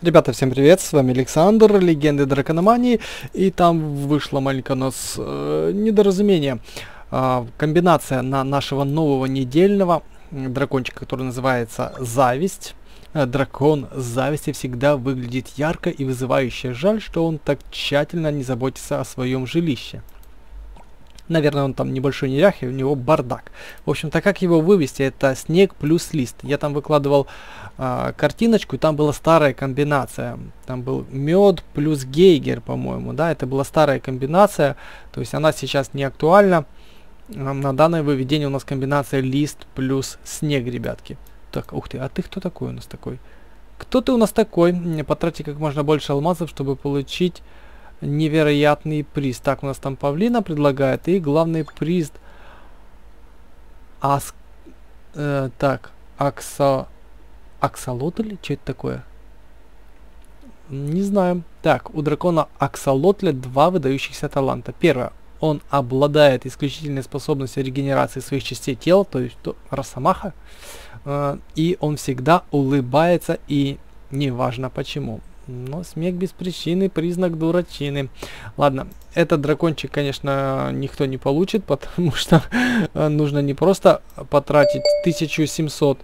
Ребята, всем привет, с вами Александр, Легенды Дракономании, и там вышло маленькое у нас недоразумение. Комбинация на нашего нового недельного дракончика, который называется Зависть. Дракон зависти всегда выглядит ярко и вызывающе. Жаль, что он так тщательно не заботится о своем жилище. Наверное, он там небольшой нерях, и у него бардак. В общем-то, как его вывести? Это снег плюс лист. Я там выкладывал картиночку, и там была старая комбинация. Там был мед плюс гейгер, по-моему, да, это была старая комбинация. То есть она сейчас не актуальна. На данное выведение у нас комбинация лист плюс снег, ребятки. Так, ух ты, а ты кто такой у нас такой? Кто ты у нас такой? Потратьте как можно больше алмазов, чтобы получить невероятный приз. Так, у нас там павлина предлагает. И главный приз. Аксолотль? Что это такое? Не знаю. Так, у дракона Аксолотля два выдающихся таланта. Первое. Он обладает исключительной способностью регенерации своих частей тела, то есть Росомаха. И он всегда улыбается, и неважно почему. Но смех без причины — признак дурачины. Ладно, этот дракончик, конечно, никто не получит, потому что нужно не просто потратить 1700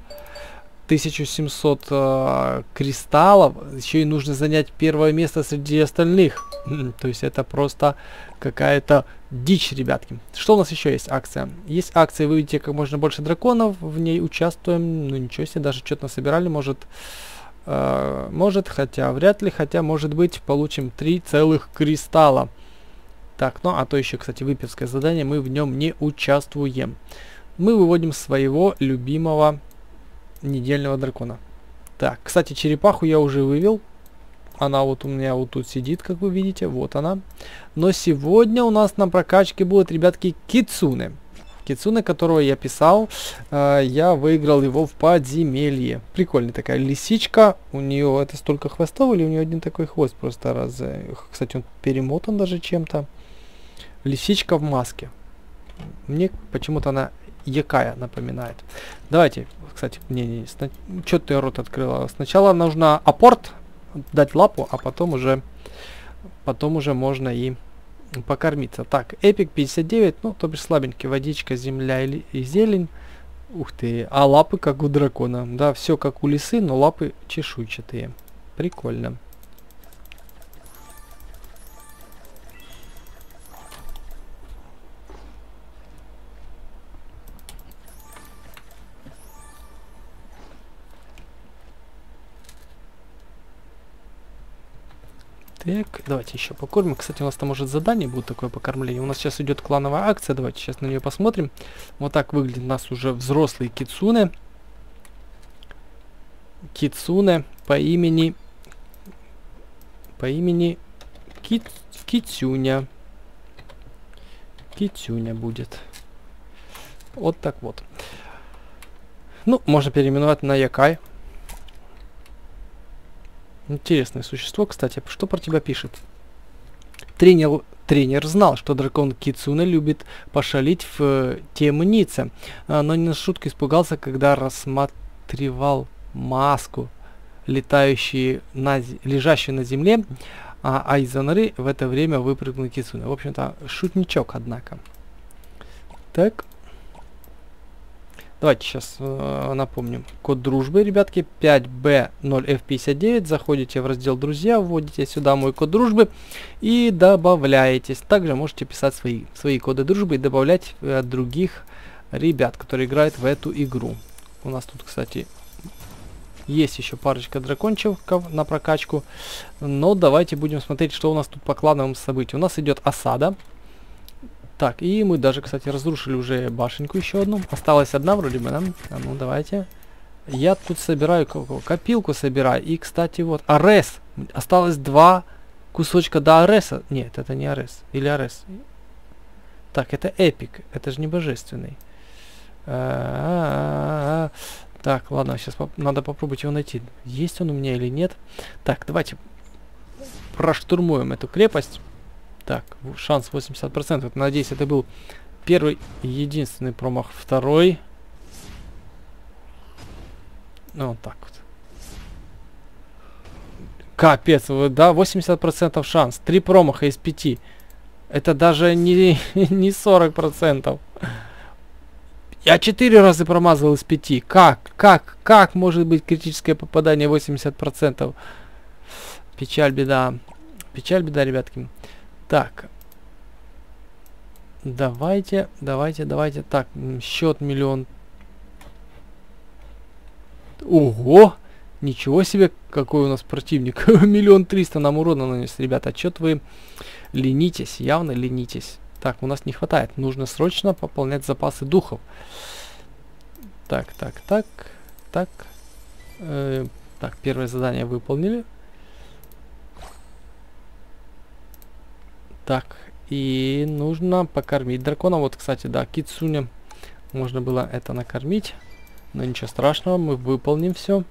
кристаллов, еще и нужно занять первое место среди остальных. То есть это просто какая-то дичь, ребятки. Что у нас еще есть акция? Есть акция «Выведите как можно больше драконов», в ней участвуем. Ну ничего себе, даже что-то насобирали, может, хотя вряд ли, хотя может быть получим 3 целых кристалла. Так, ну а то еще, кстати, выпивское задание, мы в нем не участвуем. Мы выводим своего любимого недельного дракона. Так, кстати, черепаху я уже вывел. Она вот у меня вот тут сидит, как вы видите, вот она. Но сегодня у нас на прокачке будет, ребятки, Кицуне. Кицуне, которого я писал, я выиграл его в подземелье. Прикольная такая лисичка. У нее это столько хвостов, или у нее один такой хвост просто раз. Кстати, он перемотан даже чем-то. Лисичка в маске. Мне почему-то она якая напоминает. Давайте, кстати, что ты рот открыла? Сначала нужно апорт, дать лапу, а потом уже можно и покормиться. Так, эпик 59, ну, то бишь слабенький, водичка, земля и зелень. Ух ты, а лапы как у дракона. Да, все как у лисы, но лапы чешуйчатые. Прикольно. Так, давайте еще покормим. Кстати, у нас там может задание будет такое покормление. У нас сейчас идет клановая акция. Давайте сейчас на нее посмотрим. Вот так выглядит у нас уже взрослый кицуне. Кицуне по имени Кицюня. Кицюня будет. Вот так вот. Ну, можно переименовать на Якай. Интересное существо, кстати. Что про тебя пишет? Тренер знал, что дракон Кицуне любит пошалить в темнице, но не на шутку испугался, когда рассматривал маску, лежащую на земле, а из-за норы в это время выпрыгнул Кицуне. В общем-то, шутничок, однако. Так. Давайте сейчас напомним. Код дружбы, ребятки, 5B0F59. Заходите в раздел «Друзья», вводите сюда мой код дружбы и добавляетесь. Также можете писать свои коды дружбы и добавлять других ребят, которые играют в эту игру. У нас тут, кстати, есть еще парочка дракончиков на прокачку. Но давайте будем смотреть, что у нас тут по клановым событиям. У нас идет осада. Так, и мы даже, кстати, разрушили уже башенку еще одну. Осталась одна вроде бы, да? А ну, давайте. Я тут собираю копилку собираю. И, кстати, вот, Арес. Осталось 2 кусочка до Ареса. Нет, это не Арес. Или Арес. Так, это эпик. Это же не божественный. Так, ладно, сейчас надо попробовать его найти. Есть он у меня или нет? Так, давайте проштурмуем эту крепость. Так, шанс 80%. Надеюсь, это был первый и единственный промах. Второй. Ну, вот так вот. Капец, да, 80% шанс. 3 промаха из 5. Это даже не 40%. Я 4 раза промазал из 5. Как может быть критическое попадание 80%? Печаль, беда. Печаль, беда, ребятки. Так. Давайте. Так, счет 1 000 000. Ого! Ничего себе, какой у нас противник. 1 300 000 нам урона нанес, ребята. Чё-то вы ленитесь, явно ленитесь. Так, у нас не хватает. Нужно срочно пополнять запасы духов. Так. Так, первое задание выполнили. Так, и нужно покормить дракона. Вот, кстати, да, Кицуня. Можно было это накормить. Но ничего страшного, мы выполним все.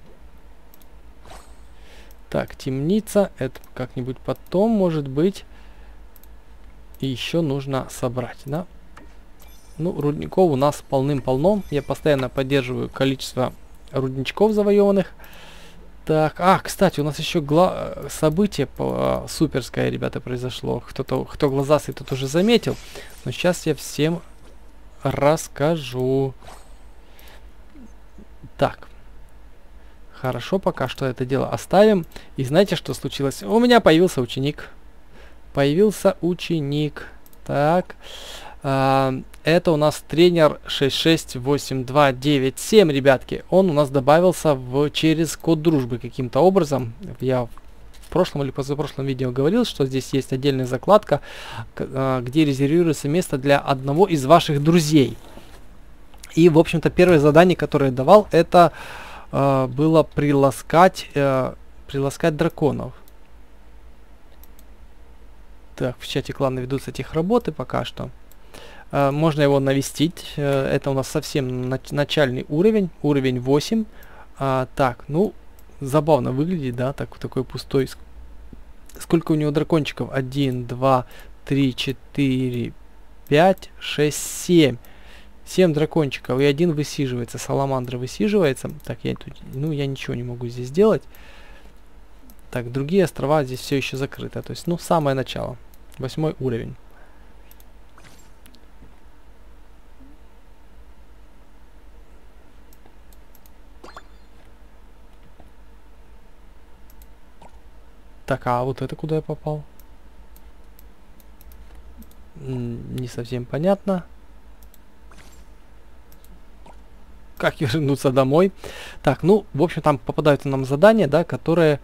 Так, темница. Это как-нибудь потом, может быть. И еще нужно собрать, да? Ну, рудников у нас полным-полно. Я постоянно поддерживаю количество рудничков завоеванных. Так, кстати, у нас еще событие суперское, ребята, произошло. Кто глазастый, тот уже заметил. Но сейчас я всем расскажу. Так. Хорошо, пока что это дело оставим. И знаете, что случилось? У меня появился ученик. Так. Это у нас тренер 668297, ребятки. Он у нас добавился через код дружбы каким-то образом. Я в прошлом или позапрошлом видео говорил, что здесь есть отдельная закладка, где резервируется место для одного из ваших друзей. И, в общем-то, первое задание, которое я давал, это было приласкать драконов. Так, в чате клана ведутся техработы пока что. Можно его навестить. Это у нас совсем начальный уровень. Уровень 8. Так, ну, забавно выглядит, да, такой пустой. Сколько у него дракончиков? 1, 2, 3, 4, 5, 6, 7. 7 дракончиков. И один высиживается. Саламандра высиживается. Так, я ничего не могу здесь сделать. Так, другие острова здесь все еще закрыты. То есть, ну, самое начало. 8 уровень. Так, а вот это куда я попал? Не совсем понятно. Как вернуться домой? Так, ну, в общем, там попадаются нам задания, да, которые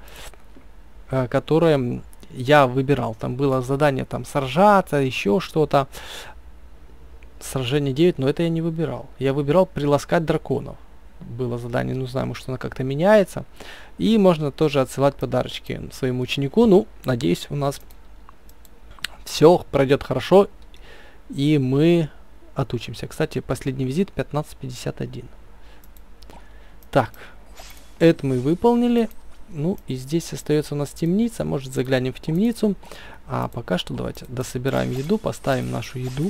я выбирал. Там было задание там сражаться, еще что-то. Сражение 9, но это я не выбирал. Я выбирал приласкать драконов. Было задание, ну, знаю, может, оно как-то меняется. И можно тоже отсылать подарочки своему ученику. Ну, надеюсь, у нас все пройдет хорошо, и мы отучимся. Кстати, последний визит 1551. Так, это мы выполнили. Ну, и здесь остается у нас темница. Может, заглянем в темницу. А пока что давайте дособираем еду, поставим нашу еду.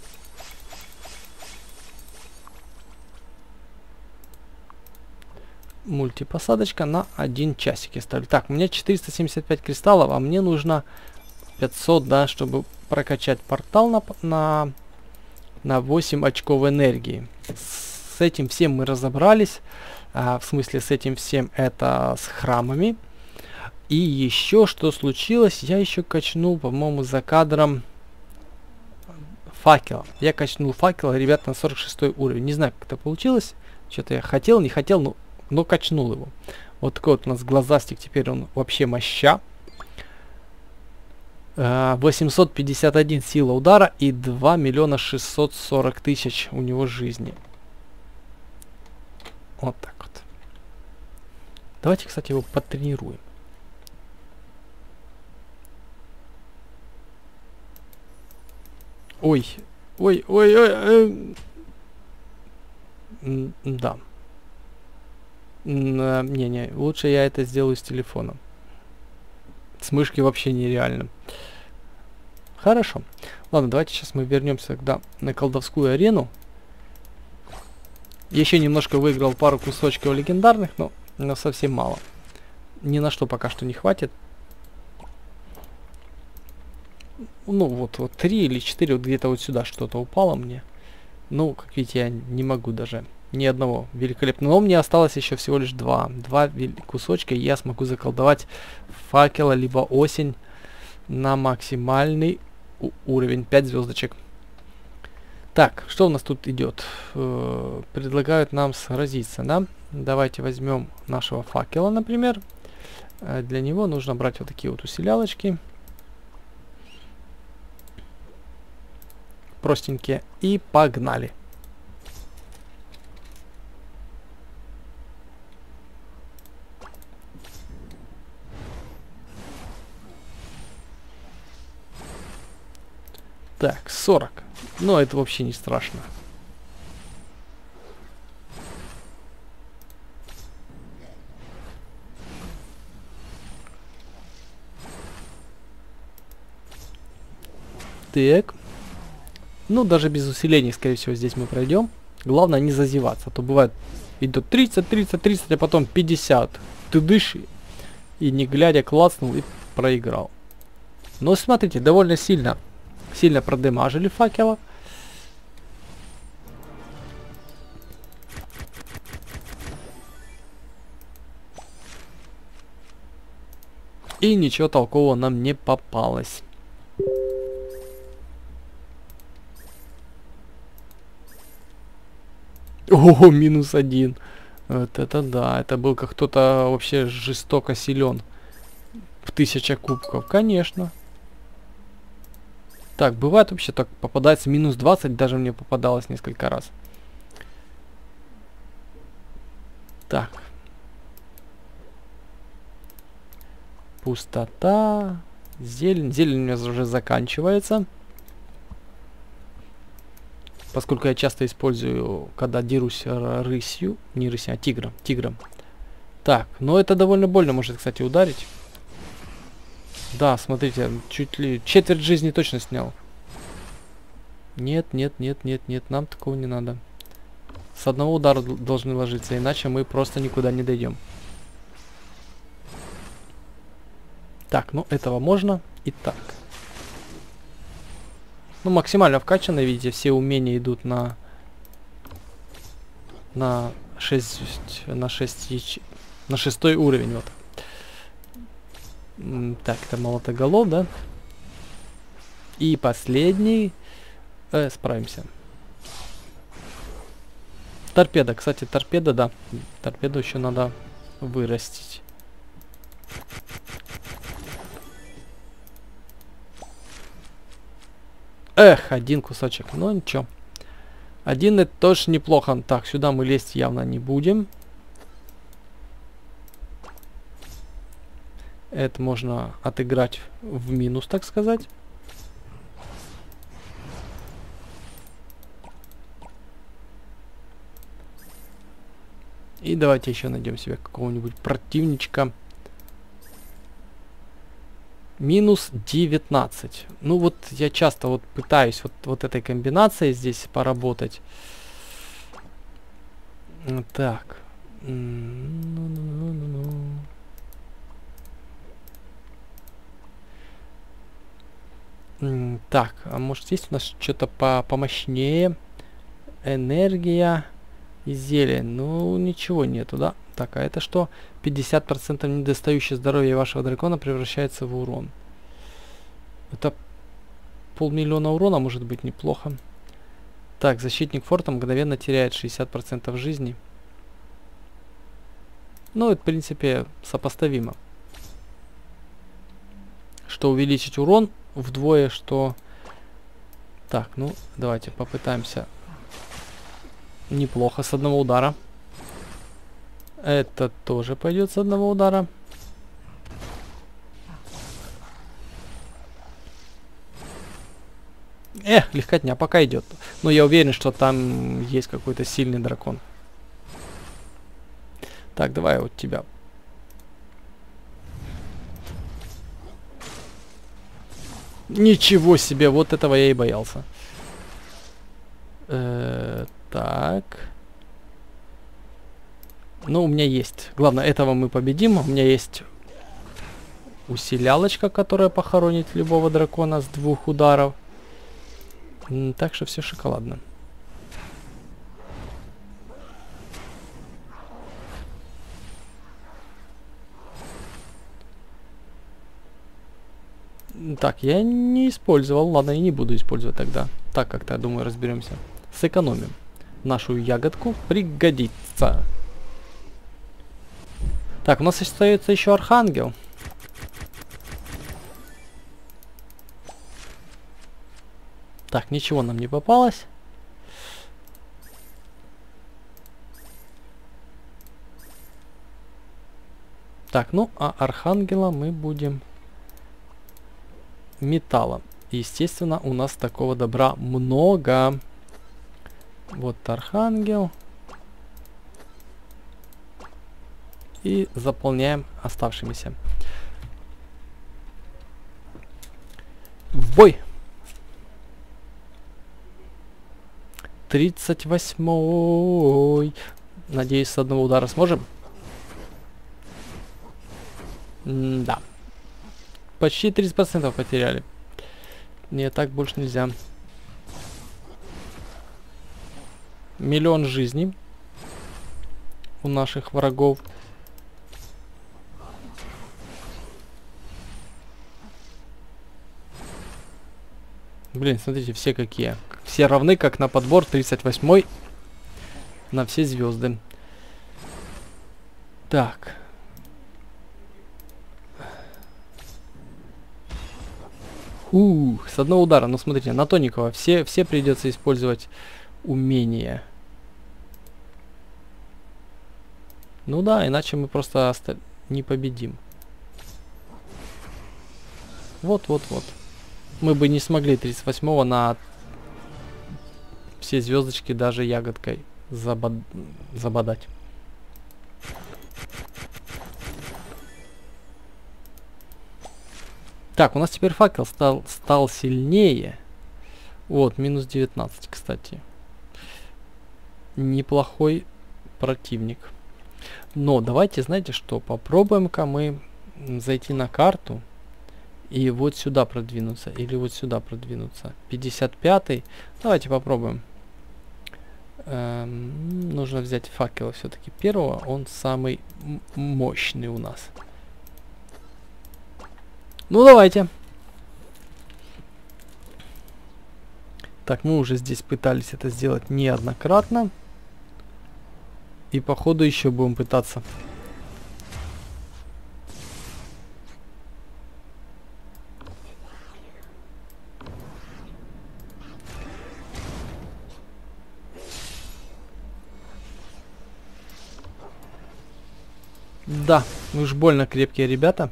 Мультипосадочка на 1 часик я ставлю. Так, у меня 475 кристаллов, а мне нужно 500, да, чтобы прокачать портал на 8 очков энергии. С этим всем мы разобрались. В смысле, с этим всем это с храмами. И еще что случилось, я еще качнул, по-моему, за кадром факел. Я качнул факел, ребят, на 46 уровень. Не знаю, как это получилось. Что-то я хотел, не хотел, но качнул его. Вот такой вот у нас глазастик, теперь он вообще моща. 851 сила удара и 2 640 000 у него жизни. Вот так вот. Давайте, кстати, его потренируем. Ой. Да. Не, лучше я это сделаю с телефона. С мышки вообще нереально. Хорошо. Ладно, давайте сейчас мы вернемся тогда на колдовскую арену. Еще немножко выиграл пару кусочков легендарных, но совсем мало. ни на что пока что не хватит. Ну, вот 3 или 4, вот где-то вот сюда что-то упало мне. Ну, как видите, я не могу даже ни одного великолепного. Но мне осталось еще всего лишь два кусочка, и я смогу заколдовать факела, либо осень на максимальный уровень 5 звездочек. Так, что у нас тут идет? Предлагают нам сразиться, да? Давайте возьмем нашего факела, например. Для него нужно брать вот такие вот усилялочки. Простенькие. И погнали. Так, 40. Но это вообще не страшно. Так. Ну, даже без усилений, скорее всего, здесь мы пройдем. Главное не зазеваться. А то бывает, идет 30, 30, 30, а потом 50. Ты дышь и не глядя клацнул и проиграл. Но смотрите, довольно сильно продемажили факела. И ничего толкового нам не попалось. О, -1. Вот это да, это был как кто-то вообще жестоко силен. В 1000 кубков, конечно. Так, бывает вообще так, попадается -20, даже мне попадалось несколько раз. Так. Пустота. Зелень. Зелень у меня уже заканчивается. Поскольку я часто использую, когда дерусь рысью. Не рысью, а тигром. Тигром. Так, но это довольно больно может, кстати, ударить. Да, смотрите, чуть ли четверть жизни точно снял. Нет, нет, нет, нет, нет, нам такого не надо. С одного удара должны ложиться, иначе мы просто никуда не дойдем. Так, ну этого можно и так. Ну, максимально вкачанно, видите, все умения идут на 6 уровень, вот. Так, это молотоголов, да? И последний. Справимся. Торпеда, кстати, торпеда, да. Торпеду еще надо вырастить. Эх, один кусочек. Ну ничего. Один это тоже неплохо. Так, сюда мы лезть явно не будем. Это можно отыграть в минус, так сказать. И давайте еще найдем себе какого-нибудь противничка. -19. Ну вот я часто вот пытаюсь вот этой комбинацией здесь поработать. Так. Так, а может есть у нас что-то помощнее? Энергия и зелье. Ну, ничего нету, да? Так, а это что? 50% недостающее здоровье вашего дракона превращается в урон. Это 500 000 урона, может быть, неплохо. Так, защитник форта мгновенно теряет 60% жизни. Ну, это, в принципе, сопоставимо. Что увеличить урон вдвое, что... Так, ну, давайте попытаемся. Неплохо с одного удара. Это тоже пойдет с одного удара. Легкотня пока идет. Но я уверен, что там есть какой-то сильный дракон. Так, давай вот тебя. Ничего себе, вот этого я и боялся. Так. Но у меня есть. Главное, этого мы победим. У меня есть усилялочка, которая похоронит любого дракона с 2 ударов. Так что все шоколадно. Так, я не использовал. Ладно, я не буду использовать тогда. Так как-то, я думаю, разберемся. Сэкономим. Нашу ягодку пригодится. Так, у нас остается еще архангел. Так, ничего нам не попалось. Так, ну, а архангела мы будем металлом. Естественно, у нас такого добра много. Вот архангел. И заполняем оставшимися. В бой! 38-й. Надеюсь, с одного удара сможем. Да. Почти 30% потеряли. Не, так больше нельзя. 1 000 000 жизней у наших врагов. Блин, смотрите, все какие. Все равны, как на подбор. 38-й на все звезды. Так. С одного удара. Ну, смотрите, на тоненького все придется использовать умения. Ну да, иначе мы просто не победим. Вот. Мы бы не смогли 38-го на все звездочки даже ягодкой забодать. Так, у нас теперь факел стал сильнее. Вот, минус 19, кстати. Неплохой противник. Но давайте, знаете что, попробуем-ка мы зайти на карту и вот сюда продвинуться, или вот сюда продвинуться. 55-й. Давайте попробуем. Нужно взять факела все-таки первого, он самый мощный у нас. Ну, давайте. Так, мы уже здесь пытались это сделать неоднократно. И походу еще будем пытаться. Да, уж больно крепкие ребята.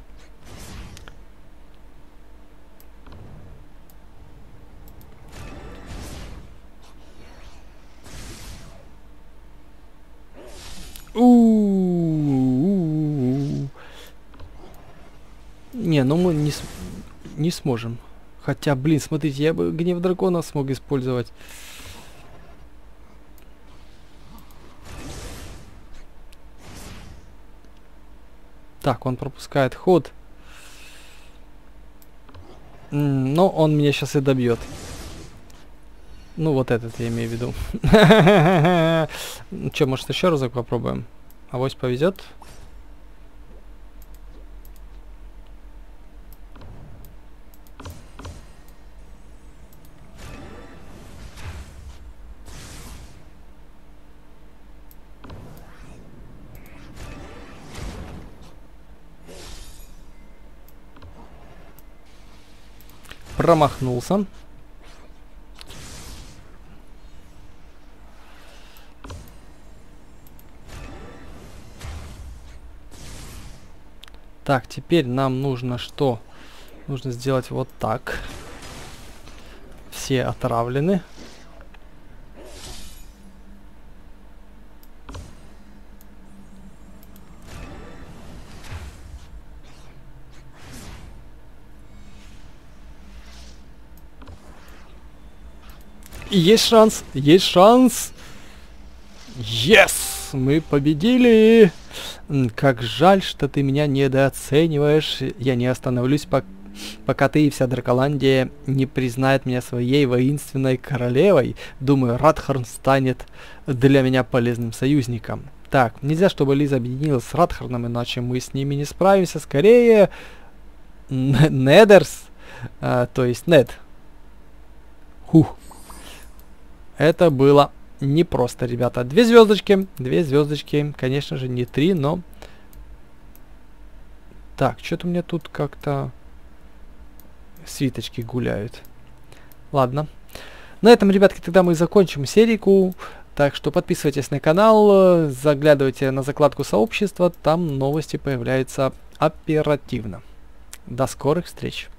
Не, ну мы не сможем. Хотя, блин, смотрите, я бы гнев дракона смог использовать. Так, он пропускает ход. Но он меня сейчас и добьет. Ну, вот этот я имею в виду. Че, может, еще разок попробуем? Авось повезет. Промахнулся. Так, теперь нам нужно что? Нужно сделать вот так. Все отравлены. И есть шанс, есть шанс. Yes! Недерс, мы победили! Как жаль, что ты меня недооцениваешь. Я не остановлюсь, пока ты и вся Драколандия не признает меня своей воинственной королевой. Думаю, Радхорн станет для меня полезным союзником. Так, нельзя, чтобы Лиза объединилась с Радхорном, иначе мы с ними не справимся. Скорее, Недерс, то есть Нед. Хух. Это было непросто, ребята. 2 звездочки, конечно же, не 3, но... Так, что-то у меня тут как-то свиточки гуляют. Ладно. На этом, ребятки, тогда мы закончим серийку. Так что подписывайтесь на канал, заглядывайте на закладку сообщества, там новости появляются оперативно. До скорых встреч!